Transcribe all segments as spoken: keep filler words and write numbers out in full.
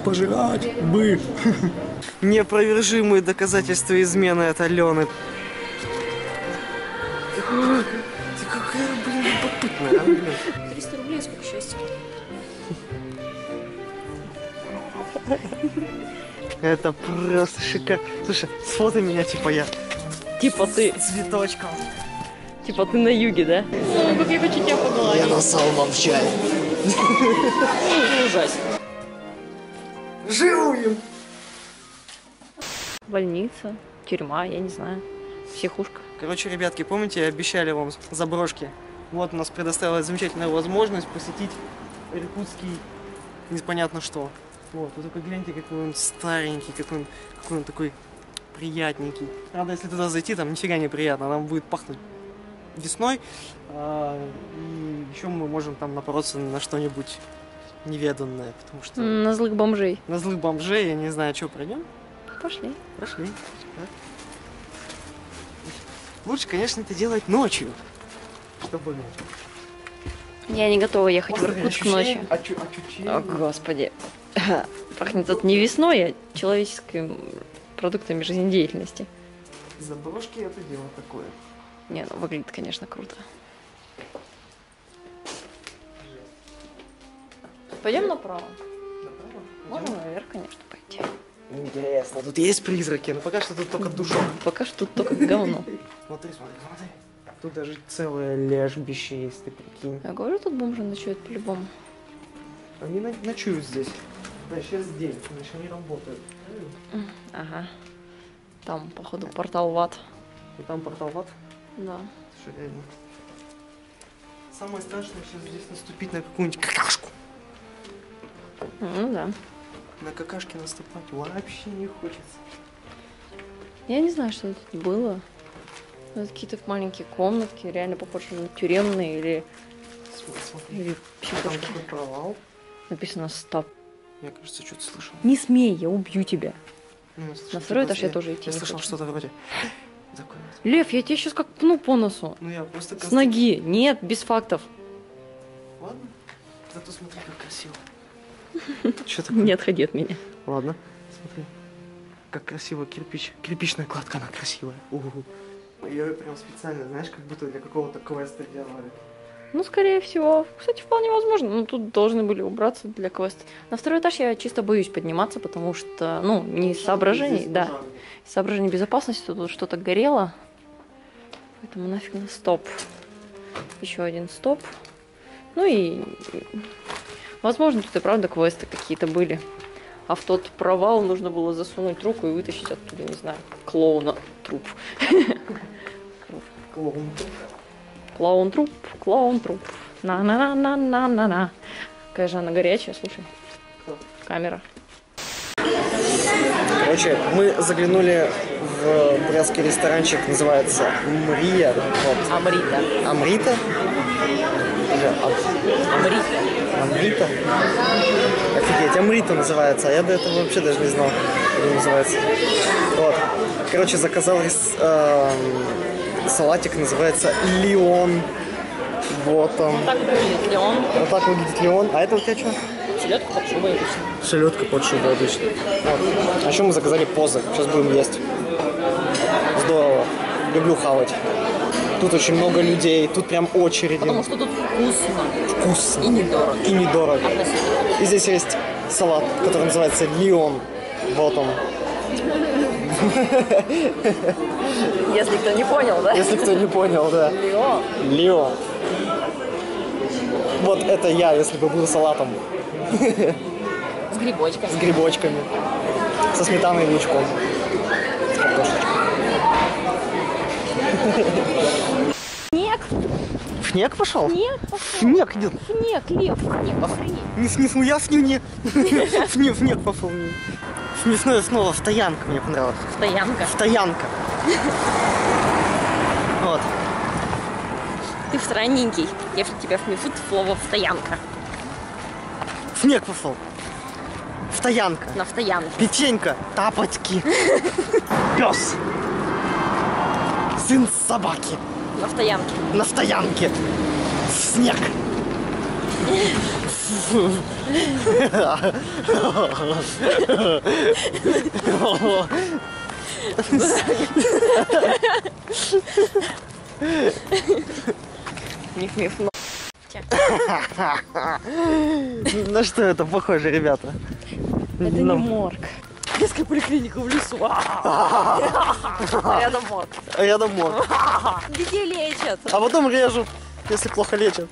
пожрать бы. Неопровержимые доказательства измены от Алены. Ты какая, блин, любопытная, а, блин. триста рублей, сколько счастья. Это просто шикарно. Слушай, сфотай меня, типа я. Типа ты. Цветочком. Типа ты на юге, да? О, как я хочу тебя погладить. Я насал вам в чай. Ужасно. Живуем! Больница, тюрьма, я не знаю. Психушка. Короче, ребятки, помните, обещали вам заброшки? Вот у нас предоставилась замечательная возможность посетить иркутский непонятно что. Вот, вы только гляньте, какой он старенький, какой он, какой он такой приятненький. Правда, если туда зайти, там нифига не приятно, нам будет пахнуть весной. А, и еще мы можем там напороться на что-нибудь неведанное, потому что... На злых бомжей. На злых бомжей, я не знаю, что, пройдем? Пошли. Пошли. Да. Лучше, конечно, это делать ночью, чтобы... Я не готова ехать в Иркутск ночью. Очу очучение. О, господи. Пахнет тут не весной, а человеческими продуктами жизнедеятельности. Заброшки это дело такое. Не, ну выглядит, конечно, круто. Пойдем направо. Направо? Можно наверх, конечно, пойти. Интересно, тут есть призраки, но пока что тут только душок. Пока что тут только говно. Смотри, смотри, смотри. Тут даже целое лежбище есть, ты прикинь. Я говорю, тут бомжи ночуют по-любому. Они на- ночуют здесь. Да, сейчас день, значит, они работают. Ага. Там, походу, портал в ад. И там портал в ад. Да. Слушай, реально. Самое страшное сейчас здесь наступить на какую-нибудь какашку. Ну да. На какашке наступать вообще не хочется. Я не знаю, что тут было. Это какие-то маленькие комнатки, реально похожи на тюремные или, Смотри, смотри. или Там психушки. такой провал. Написано «Стоп». Я, кажется, что-то слышал. Не смей, я убью тебя. Ну, я слышал, На второй что-то- этаж я тоже идти Я не слышал хочу. что-то вроде такое. Лев, я тебя сейчас как пну по носу. Ну я просто... С ноги. Нет, без фактов. Ладно. Зато смотри, как красиво. Что такое? Не отходи от меня. Ладно. Смотри. Как красиво кирпич. Кирпичная кладка, она красивая. Угу. Ее прям специально, знаешь, как будто для какого-то квеста делали. Ну, скорее всего. Кстати, вполне возможно. Ну, тут должны были убраться для квеста. На второй этаж я чисто боюсь подниматься, потому что, ну, не из соображений, Здесь да. пожар. Из соображений безопасности тут что-то горело. Поэтому нафиг на стоп. Еще один стоп. Ну и... Возможно, тут и правда квесты какие-то были. А в тот провал нужно было засунуть руку и вытащить оттуда, не знаю, клоуна труп. Клоун. Клоун труп, клоун труп. На-на-на-на-на-на-на. Какая же она горячая, слушай. Кто? Камера. Короче, мы заглянули в брянский ресторанчик, называется Мрия. Вот. Амрита. Амрита? Или Ам- Амрита. Амрита? Офигеть, Амрита называется, а я до этого вообще даже не знал, как это называется. Вот. Короче, заказал рис- эм, салатик, называется Леон. Вот он. Так выглядит Леон. Вот так выглядит Леон. А это у тебя что? Селедка под шубой обычно. Селедка под шубой обычно. Вот. А еще мы заказали позы. Сейчас будем есть. Здорово. Люблю хавать. Тут очень много людей. Тут прям очереди. Потому что тут вкусно. Вкусно. И недорого. И недорого. Относительно. И здесь есть салат, который называется Леон. Вот он. Если кто не понял, да? Если кто не понял, да. Леон. Леон. Вот это я, если бы был салатом. С грибочками. С грибочками. Со сметаной и лучком. С картошечкой. Снег. В снег пошел? Снег. Снег идет. Снег, Лев. Снег. Охренеть. Не сниф, ну я сню, Снег, снег пошел. Смешное слово стоянка мне понравилось. Стоянка. Стоянка. Вот. Ты странненький. Если тебя вмефут слово «стоянка». Снег пошел. Стоянка. На стоянке. Печенька. Тапочки. Пес. Сын собаки. На стоянке. На стоянке. В снег. В Миф-миф. На что это похоже, ребята? Это не морг. Детская поликлиника в лесу. Рядом морг. Рядом морг. Детей лечат. А потом режут, если плохо лечат.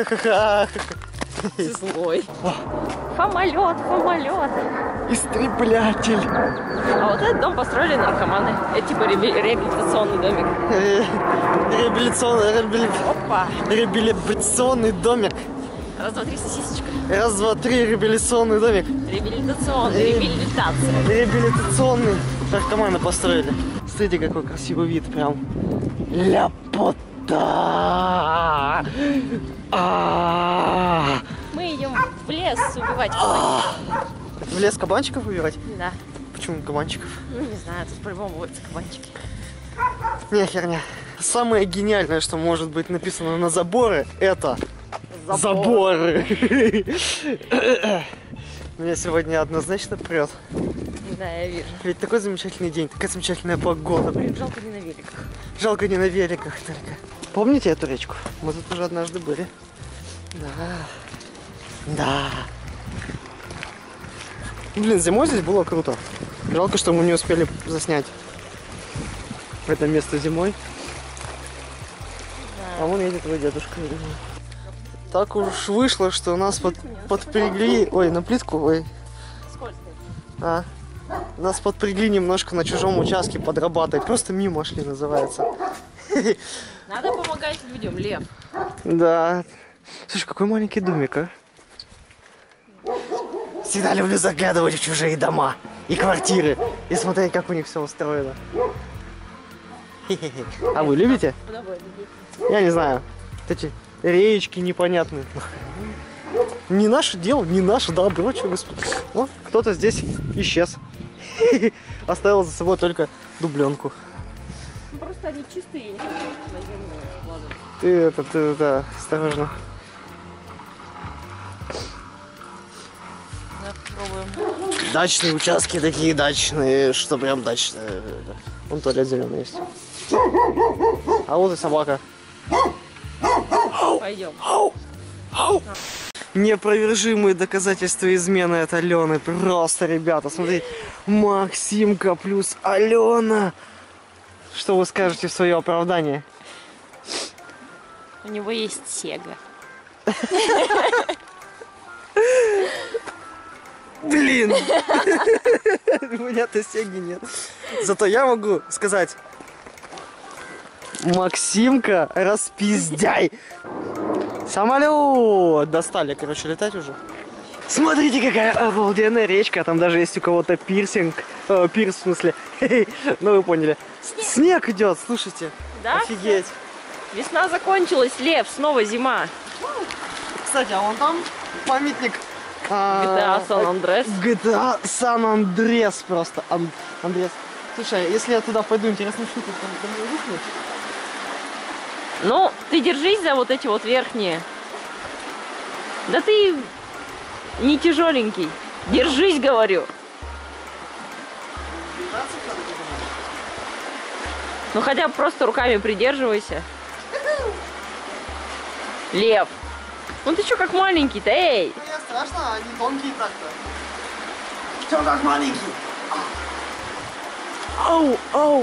Ты злой. Фомолет, фомолет. Истреблятель. А вот этот дом построили наркоманы. Это типа реаби- реабилитационный домик. Реабилитационный, реабили... Опа. реабилитационный домик. Раз, два, три, сосисочка. Раз, два, три, реабилитационный домик. Реабилитационный, реабилитация. Реабилитационный. Наркоманы построили. Смотрите, какой красивый вид, прям. Ляпота. А-а-а. Мы идем в лес убивать кабанчиков. В лес кабанчиков убивать? Да. Почему кабанчиков? Ну не знаю, тут по-любому водятся кабанчики. Не, херня. Самое гениальное, что может быть написано на заборе, это Забор. заборы. Меня сегодня однозначно прет. Да, я вижу. Ведь такой замечательный день, такая замечательная погода. Блин, жалко не на великах. Жалко не на великах только. Помните эту речку? Мы тут уже однажды были. Да. Да. Блин, зимой здесь было круто. Жалко, что мы не успели заснять это место зимой. Да. А вон едет твой дедушка. Так уж вышло, что нас под, подпрягли... Ой, на плитку, ой. Сколько? А. Нас подпрягли немножко на чужом участке подрабатывать. Просто мимо шли, называется. Надо помогать людям, Лев. Да. Слушай, какой маленький домик, а? Всегда люблю заглядывать в чужие дома и квартиры и смотреть, как у них все устроено. А вы любите? Куда бы людей? Я не знаю. Эти речки непонятные. Не наше дело, не наше добро, что господи. О, кто-то здесь исчез. Оставил за собой только дубленку. Ну, просто они чистые, не хотят на землю складывать. Ты это, ты это, осторожно. Да, попробуем. Дачные участки такие дачные, что прям дачные. Вон туалет зеленый есть. А вот и собака. Пойдем. Неопровержимые доказательства измены от Алены. Просто, ребята, смотрите. Максимка плюс Алена. Что вы скажете в свое оправдание? У него есть Сега. Блин! У меня-то Сеги нет. Зато я могу сказать: Максимка, распиздяй! Самолет! Достали, короче, летать уже. Смотрите, какая обалденная речка. Там даже есть у кого-то пирсинг. Э, пирс, в смысле. Ну, вы поняли. Снег идет, слушайте. Да? Офигеть. Весна закончилась, Лев, снова зима. Кстати, а вон там памятник. джи ти эй San Andreas. джи ти эй San Andreas просто. Ан- Андрес. Слушай, если я туда пойду, интересно, что тут там там рухнет? Ну, ты держись за вот эти вот верхние. Да ты не тяжеленький. Держись, говорю. Ну хотя бы просто руками придерживайся. Лев. Ну ты что как маленький-то, эй? Мне страшно, они тонкие так-то. Что как маленький? Ау, ау.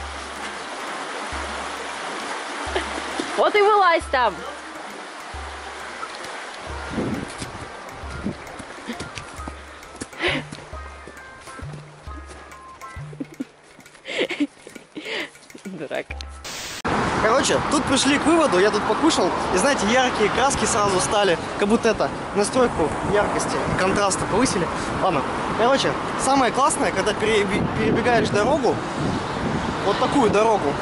Вот и вылазь там. Дурак. Короче, тут пришли к выводу, я тут покушал, и знаете, яркие краски сразу стали, как будто это, настройку яркости, контраста повысили. Ладно, короче, самое классное, когда переби- перебегаешь дорогу, вот такую дорогу,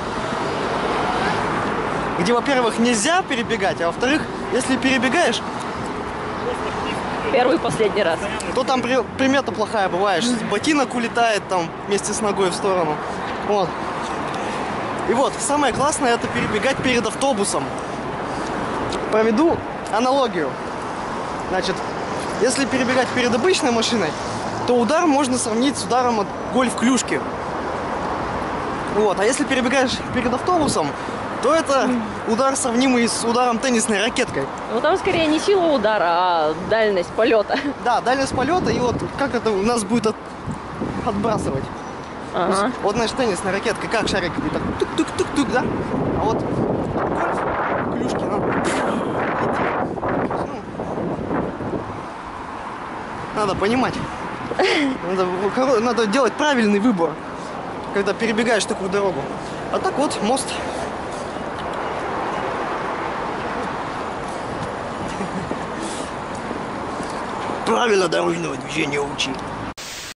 где, во-первых, нельзя перебегать, а во-вторых, если перебегаешь, Первый и последний раз. то там при- примета плохая бывает, что ботинок улетает там вместе с ногой в сторону. Вот. И вот, самое классное — это перебегать перед автобусом. Проведу аналогию. Значит, Если перебегать перед обычной машиной, то удар можно сравнить с ударом от гольф-клюшки. Вот. А если перебегаешь перед автобусом, то это удар, сравнимый с ударом теннисной ракеткой. Ну там скорее не сила удара, а дальность полета. Да, дальность полета, и вот как это у нас будет от... отбрасывать. Ага. Вот, значит, теннисная ракетка, как шарик будет так тук-тук-тук-тук, да? А вот гольф, клюшки надо. Надо понимать. Надо, надо делать правильный выбор, когда перебегаешь такую дорогу. А так вот мост. Правила дорожного движения учи.